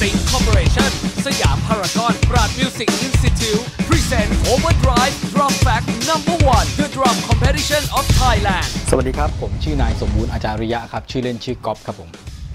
Think Corporation สยามพารากอนปราด Music Institute Present Overdrive Drum Fact No.1 The Drum Competition of Thailand สวัสดีครับผมชื่อนายสมบูรณ์อาจาริยะครับชื่อเล่นชื่อก๊อฟครับผม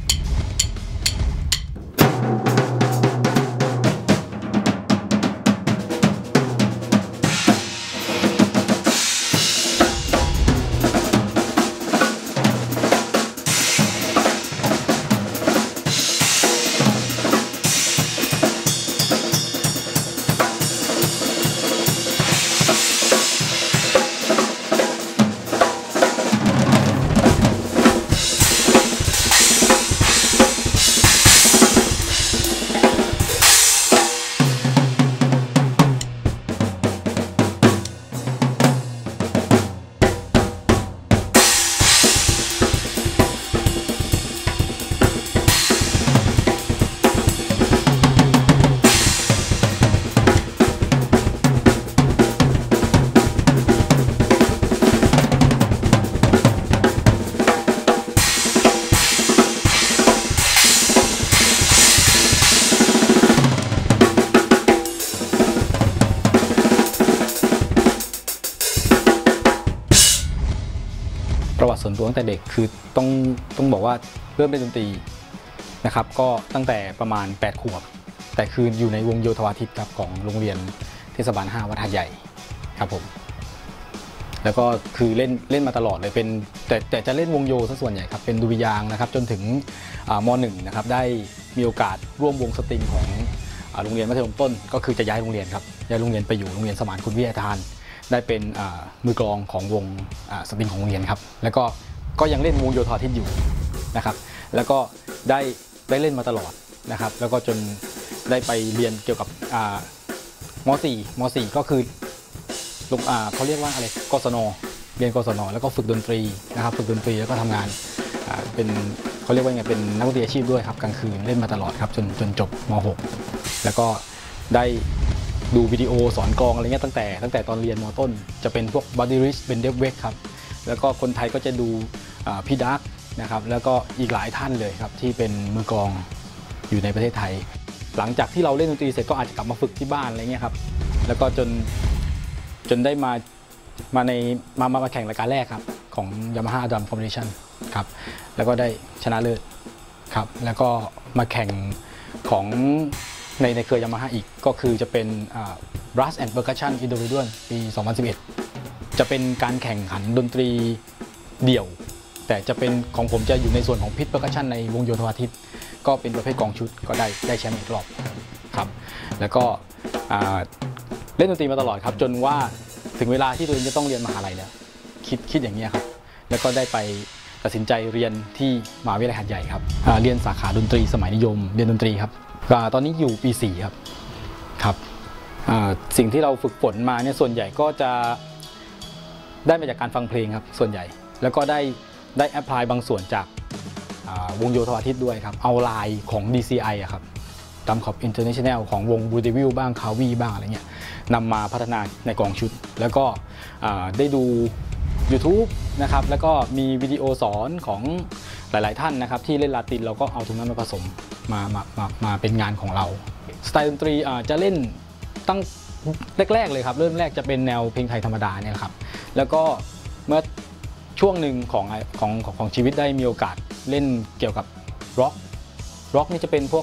ประวัติส่วนตัวตั้งแต่เด็กคือต้องบอกว่าเริ่มเล่นดนตรีนะครับก็ตั้งแต่ประมาณ8 ขวบแต่คืออยู่ในวงโยธวาทิตครับของโรงเรียนเทศบาล5วัดหาดใหญ่ครับผมแล้วก็คือเล่นมาตลอดเลยเป็นแต่จะเล่นวงโยซะส่วนใหญ่ครับเป็นดุริยางค์นะครับจนถึงม.1 นะครับได้มีโอกาสร่วมวงสตริงของโรงเรียนมัธยมต้นก็คือจะย้ายโรงเรียนครับย้ายโรงเรียนไปอยู่โรงเรียนสมานคุณวิทยาทานได้เป็นมือกลองของวงสตริงของโรงเรียนครับแล้วก็ยังเล่นวงโยธวาทิตอยู่นะครับแล้วก็ได้เล่นมาตลอดนะครับแล้วก็จนได้ไปเรียนเกี่ยวกับม.4 ก็คือเขาเรียกว่าอะไรกศนเรียนกศนแล้วก็ฝึกดนตรีนะครับฝึกดนตรีแล้วก็ทำงานเป็นเขาเรียกว่าไงเป็นนักดนตรีอาชีพด้วยครับกลางคืนเล่นมาตลอดครับจนจบม.6 แล้วก็ได้ดูวิดีโอสอนกลองอะไรเงี้ยตั้งแต่ตอนเรียนม.ต้นจะเป็นพวกบัดดี้ริชเบนเดฟเวกครับแล้วก็คนไทยก็จะดูพี่ดักนะครับแล้วก็อีกหลายท่านเลยครับที่เป็นมือกลองอยู่ในประเทศไทยหลังจากที่เราเล่นดนตรีเสร็จก็อาจจะกลับมาฝึกที่บ้านอะไรเงี้ยครับแล้วก็จนได้มาแข่งรายการแรกครับของ Yamaha Drum Competition ครับแล้วก็ได้ชนะเลิศครับแล้วก็มาแข่งของในเครือ Yamaha อีกก็คือจะเป็นBrass and Percussion Individual ปี 2011 จะเป็นการแข่งขันดนตรีเดี่ยวแต่จะเป็นของผมจะอยู่ในส่วนของพิท Percussion ในวงโยธวาทิตก็เป็นประเภทกองชุดก็ได้แชมป์อีกรอบครับแล้วก็เล่นดนตรีมาตลอดครับจนว่าถึงเวลาที่ตัวเองจะต้องเรียนมหาลัยแล้วคิดอย่างนี้ครับแล้วก็ได้ไปตัดสินใจเรียนที่มหาวิทยาลัยหาดใหญ่ครับเรียนสาขาดนตรีสมัยนิยมเรียนดนตรีครับตอนนี้อยู่ปี 4 ครับสิ่งที่เราฝึกฝนมาเนี่ยส่วนใหญ่ก็จะได้มาจากการฟังเพลงครับส่วนใหญ่แล้วก็ได้แอพพลายบางส่วนจากวงโยธวาทิตด้วยครับเอาลายของ DCI ครับตามขอบ International ของวง Blue Devil บ้าง Kawi บ้างอะไรเงี้ยนำมาพัฒนาในกองชุดแล้วก็ได้ดู YouTube นะครับแล้วก็มีวิดีโอสอนของหลายๆท่านนะครับที่เล่นลาตินเราก็เอาตรงนั้นมาผสมมาเป็นงานของเราสไตล์ดนตรีจะเล่นตั้งแรกๆเลยครับเริ่มแรกจะเป็นแนวเพลงไทยธรรมดาเนี่ยครับแล้วก็เมื่อช่วงหนึ่งของชีวิตได้มีโอกาสเล่นเกี่ยวกับร็อกนี่จะเป็นพวก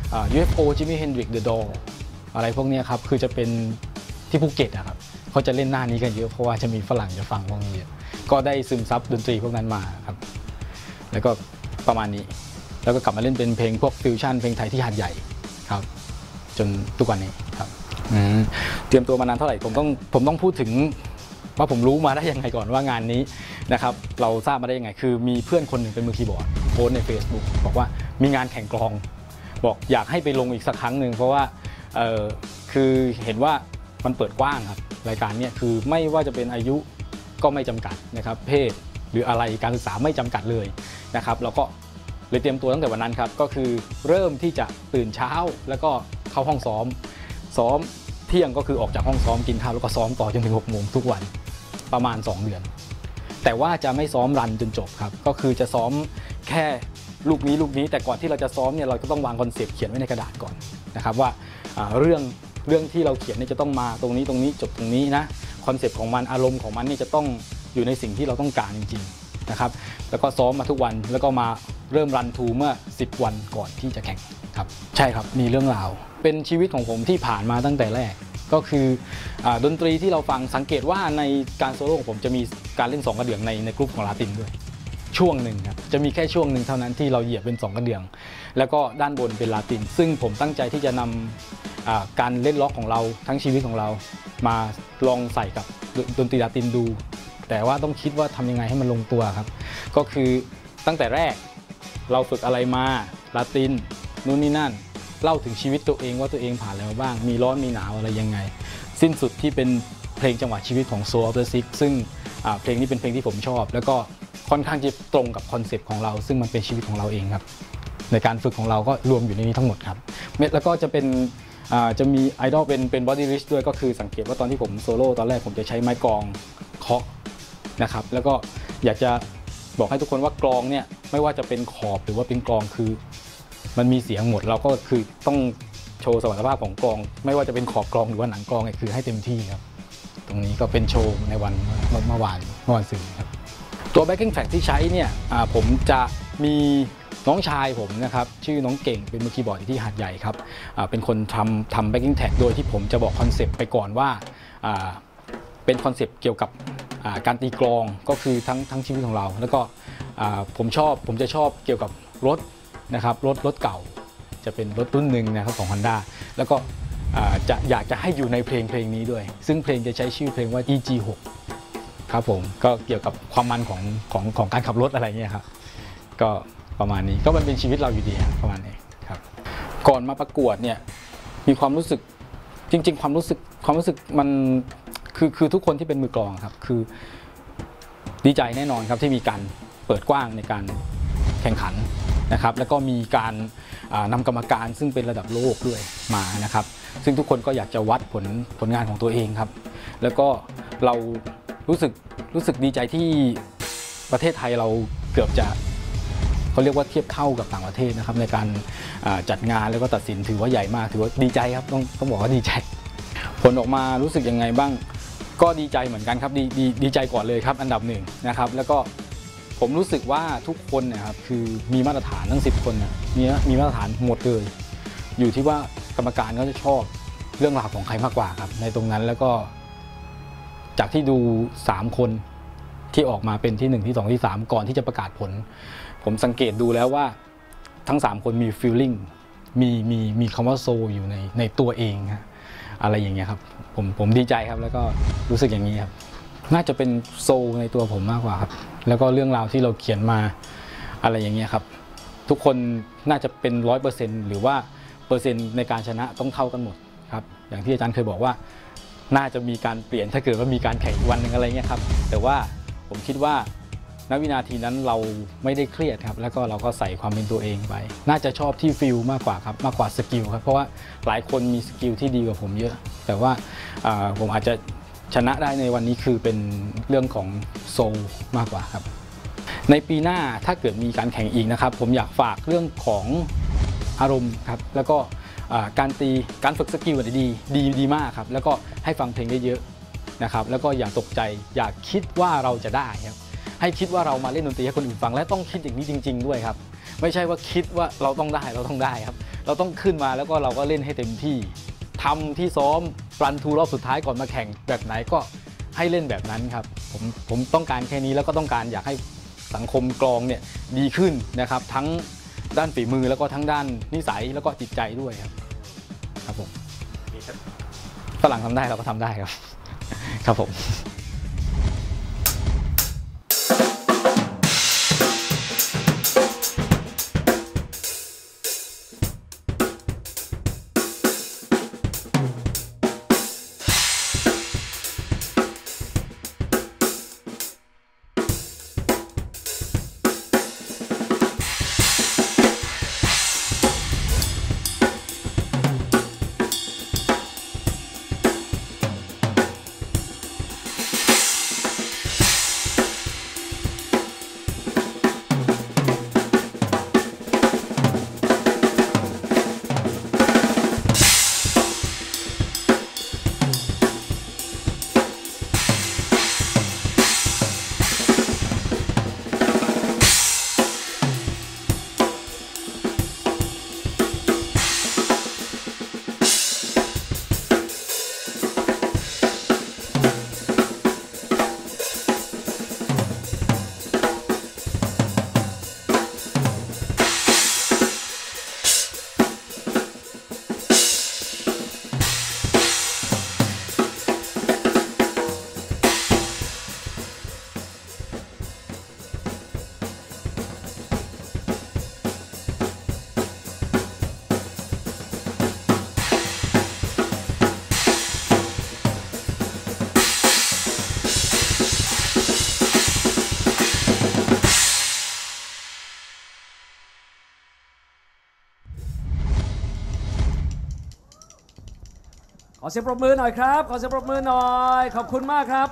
UFO Jimi Hendrix The Doors อะไรพวกนี้ครับคือจะเป็นที่ภูเก็ตครับเขาจะเล่นหน้านี้กันเยอะเพราะว่าจะมีฝรั่งจะฟังพวกนี้ก็ได้ซึมซับดนตรีพวกนั้นมาครับแล้วก็ประมาณนี้แล้วก็กลับมาเล่นเป็นเพลงพวกฟิวชั่นเพลงไทยที่หาดใหญ่ครับจนทุกวันนี้ครับเตรียมตัวมานานเท่าไหร่ผมต้องพูดถึงว่าผมรู้มาได้ยังไงก่อนว่างานนี้นะครับเราทราบมาได้ยังไงคือมีเพื่อนคนหนึ่งเป็นมือคีย์บอร์ดโพสใน Facebook บอกว่ามีงานแข่งกลองบอกอยากให้ไปลงอีกสักครั้งหนึ่งเพราะว่าคือเห็นว่ามันเปิดกว้างครับรายการนี้คือไม่ว่าจะเป็นอายุก็ไม่จำกัดนะครับเพศหรืออะไรการศึกษาไม่จำกัดเลยนะครับเราก็เลยเตรียมตัวตั้งแต่วันนั้นครับก็คือเริ่มที่จะตื่นเช้าแล้วก็เข้าห้องซ้อมเที่ยงก็คือออกจากห้องซ้อมกินข้าวแล้วก็ซ้อมต่อจนถึง6 โมงทุกวันประมาณ2 เดือนแต่ว่าจะไม่ซ้อมรันจนจบครับก็คือจะซ้อมแค่ลูกนี้แต่ก่อนที่เราจะซ้อมเนี่ยเราก็ต้องวางคอนเซปต์เขียนไว้ในกระดาษก่อนนะครับว่าเรื่องที่เราเขียนเนี่ยจะต้องมาตรงนี้จบตรงนี้นะคอนเซปต์ของมันอารมณ์ของมันเนี่ยจะต้องอยู่ในสิ่งที่เราต้องการจริงๆนะครับแล้วก็ซ้อมมาทุกวันแล้วก็มาเริ่มรันทูเมื่อ10 วันก่อนที่จะแข่งครับใช่ครับมีเรื่องราวเป็นชีวิตของผมที่ผ่านมาตั้งแต่แรกก็คือดนตรีที่เราฟังสังเกตว่าในการโซโล่ของผมจะมีการเล่น2 กระเดื่องในกลุ่มของลาตินด้วยช่วงหนึ่งครับจะมีแค่ช่วงหนึ่งเท่านั้นที่เราเหยียบเป็น2 กระเดื่องแล้วก็ด้านบนเป็นลาตินซึ่งผมตั้งใจที่จะนำการเล่นล็อกของเราทั้งชีวิตของเรามาลองใส่กับดนตรีลาตินดูแต่ว่าต้องคิดว่าทำยังไงให้มันลงตัวครับก็คือตั้งแต่แรกเราฝึกอะไรมาลาตินนู่นนี่นั่นเล่าถึงชีวิตตัวเองว่าตัวเองผ่านอะไรมาบ้างมีร้อนมีหนาวอะไรยังไงสิ้นสุดที่เป็นเพลงจังหวะชีวิตของ Soul of the Sick ซึ่งเพลงนี้เป็นเพลงที่ผมชอบแล้วก็ค่อนข้างจะตรงกับคอนเซปต์ของเราซึ่งมันเป็นชีวิตของเราเองครับในการฝึกของเราก็รวมอยู่ในนี้ทั้งหมดครับแล้วก็จะมีไอดอลเป็นบอดี้ริชด้วยก็คือสังเกตว่าตอนที่ผมโซโล่ตอนแรกผมจะใช้ไม้กลองเคาะนะครับแล้วก็อยากจะบอกให้ทุกคนว่ากลองเนี่ยไม่ว่าจะเป็นขอบหรือว่าเป็นกลองคือมันมีเสียงหมดเราก็คือต้องโชว์สมรรถภาพของกลองไม่ว่าจะเป็นขอบกลองหรือว่าหนังกลองเนี่ยคือให้เต็มที่ครับตรงนี้ก็เป็นโชว์ในวันเมื่อวานศุกร์ครับตัว backing track ที่ใช้เนี่ยผมจะมีน้องชายผมนะครับชื่อน้องเก่งเป็นมือคีย์บอร์ดที่หาดใหญ่ครับเป็นคนทำ backing track โดยที่ผมจะบอกคอนเซปต์ไปก่อนว่าเป็นคอนเซปต์เกี่ยวกับการตีกลองก็คือทั้งชีวิตของเราแล้วก็ผมจะชอบเกี่ยวกับรถนะครับรถเก่าจะเป็นรถรุ่นหนึ่งนะครับของ Honda แล้วก็อยากจะให้อยู่ในเพลงนี้ด้วยซึ่งเพลงจะใช้ชื่อเพลงว่า EG6 ครับผมก็เกี่ยวกับความมันของการขับรถอะไรเงี้ยครับก็ประมาณนี้ก็มันเป็นชีวิตเราอยู่ดีประมาณนี้ครับก่อนมาประกวดเนี่ยมีความรู้สึกจริงๆความรู้สึกมันคือทุกคนที่เป็นมือกลองครับคือดีใจแน่นอนครับที่มีการเปิดกว้างในการแข่งขันนะครับแล้วก็มีการนำกรรมการซึ่งเป็นระดับโลกด้วยมานะครับซึ่งทุกคนก็อยากจะวัดผลงานของตัวเองครับแล้วก็เรารู้สึกดีใจที่ประเทศไทยเราเกือบจะเขาเรียกว่าเทียบเท่ากับต่างประเทศนะครับในการจัดงานแล้วก็ตัดสินถือว่าใหญ่มากถือว่าดีใจครับต้องบอกว่าดีใจผลออกมารู้สึกยังไงบ้างก็ดีใจเหมือนกันครับดีใจก่อนเลยครับอันดับ1นะครับแล้วก็ผมรู้สึกว่าทุกคนนะครับคือมีมาตรฐานทั้ง10 คนเนี่ยมีมาตรฐานหมดเลยอยู่ที่ว่ากรรมการเขาจะชอบเรื่องราวของใครมากกว่าครับในตรงนั้นแล้วก็จากที่ดู3 คนที่ออกมาเป็นที่1ที่2ที่3ก่อนที่จะประกาศผลผมสังเกตดูแล้วว่าทั้ง3 คนมี feeling มีคำว่าโซอยู่ในตัวเองครับอะไรอย่างเงี้ยครับผมดีใจครับแล้วก็รู้สึกอย่างนี้ครับน่าจะเป็นโซในตัวผมมากกว่าครับแล้วก็เรื่องราวที่เราเขียนมาอะไรอย่างเงี้ยครับทุกคนน่าจะเป็น 100% หรือว่าเปอร์เซ็นต์ในการชนะต้องเท่ากันหมดครับอย่างที่อาจารย์เคยบอกว่าน่าจะมีการเปลี่ยนถ้าเกิดว่ามีการแข่งวันหนึ่งอะไรเงี้ยครับแต่ว่าผมคิดว่าณวินาทีนั้นเราไม่ได้เครียดครับแล้วก็เราก็ใส่ความเป็นตัวเองไปน่าจะชอบที่ฟิลมากกว่าครับมากกว่าสกิลครับเพราะว่าหลายคนมีสกิลที่ดีกว่าผมเยอะแต่ว่าผมอาจจะชนะได้ในวันนี้คือเป็นเรื่องของโซลมากกว่าครับในปีหน้าถ้าเกิดมีการแข่งอีกนะครับผมอยากฝากเรื่องของอารมณ์ครับแล้วก็การฝึกสกิลดีมากครับแล้วก็ให้ฟังเพลงเยอะๆนะครับแล้วก็อย่าตกใจอย่าคิดว่าเราจะได้ครับให้คิดว่าเรามาเล่นดนตรีให้คนอื่นฟังและต้องคิดอย่างนี้จริงๆด้วยครับไม่ใช่ว่าคิดว่าเราต้องได้ครับเราต้องขึ้นมาแล้วก็เราก็เล่นให้เต็มที่ทำที่ซ้อมรันทูรอบสุดท้ายก่อนมาแข่งแบบไหนก็ให้เล่นแบบนั้นครับผมต้องการแค่นี้แล้วก็ต้องการอยากให้สังคมกลองเนี่ยดีขึ้นนะครับทั้งด้านฝีมือแล้วก็ทั้งด้านนิสัยแล้วก็จิตใจด้วยครับผมฝรั่งทำได้เราก็ทำได้ครับครับผมขอเสียงปรบมือหน่อยครับขอเสียงปรบมือหน่อยขอบคุณมากครับ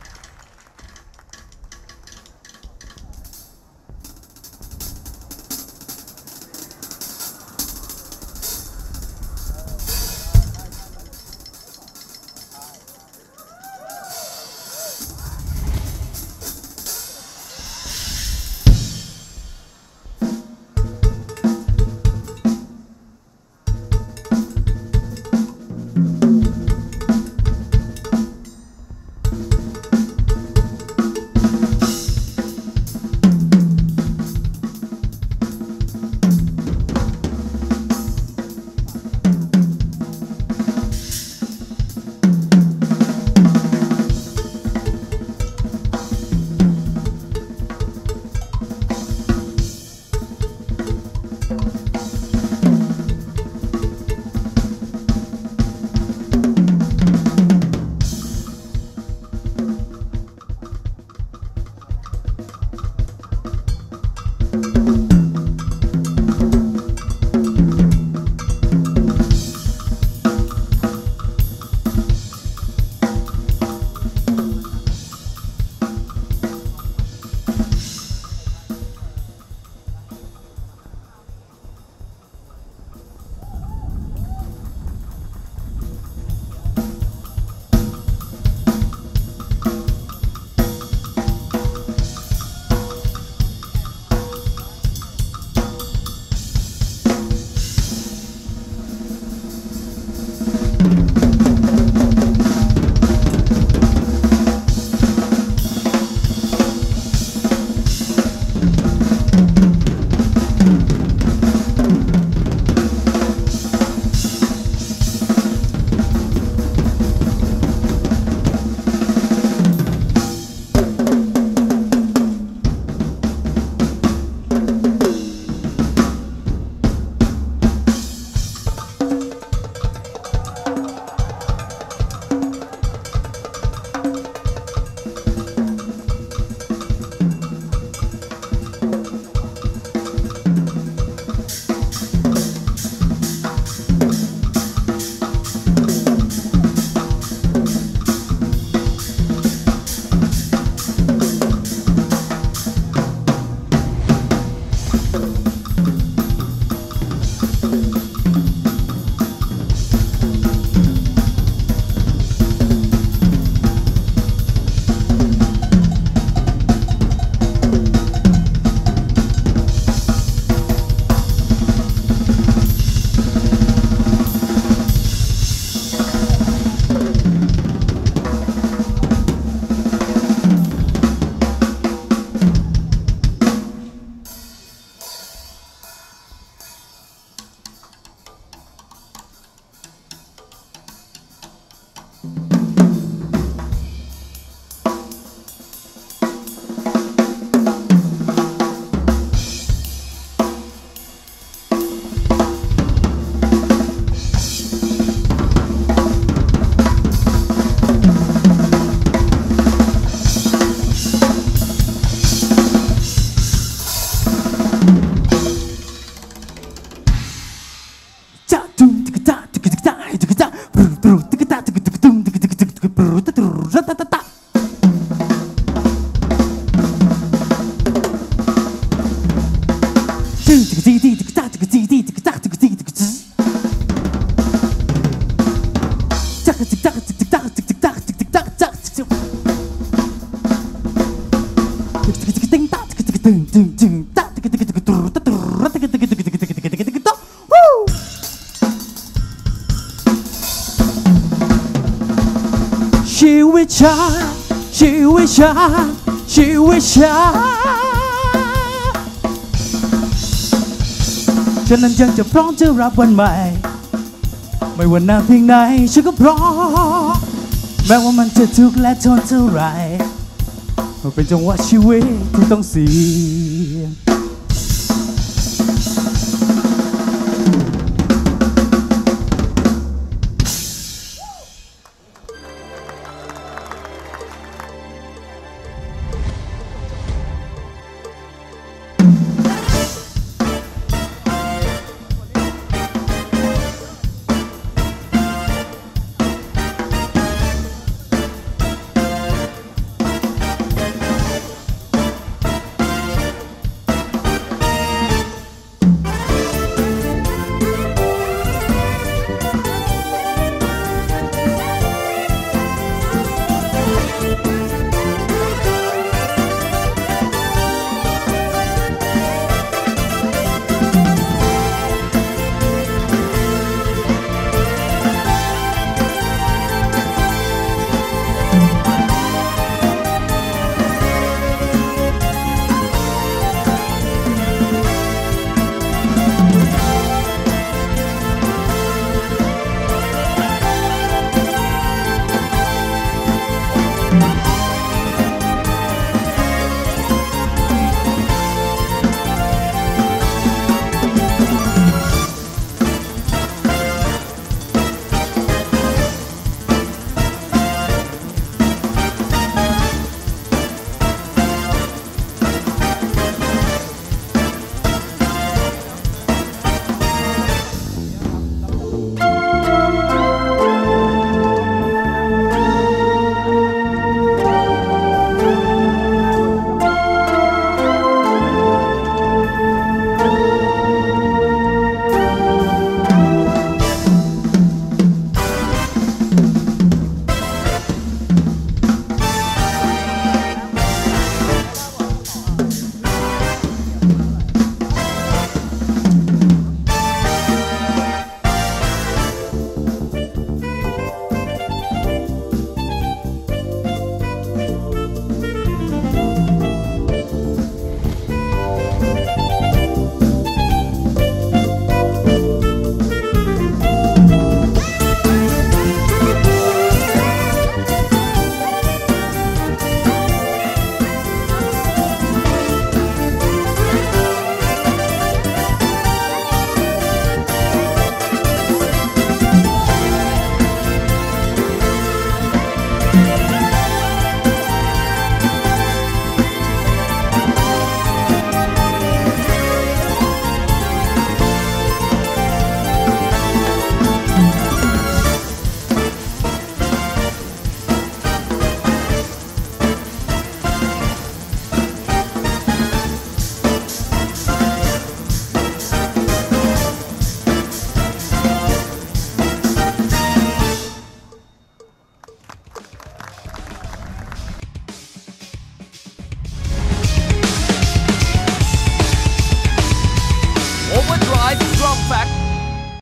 ชีวิตฉันชีวิตฉันชีวิตฉันฉันนั้นยังจะพร้อมจะรับวันใหม่ไม่ว่านานเพียงไหนฉันก็พร้อมแม้ว่ามันจะทุกข์และทนเท่าไรมันเป็นจังหวะชีวิตที่ต้องเสี่ยง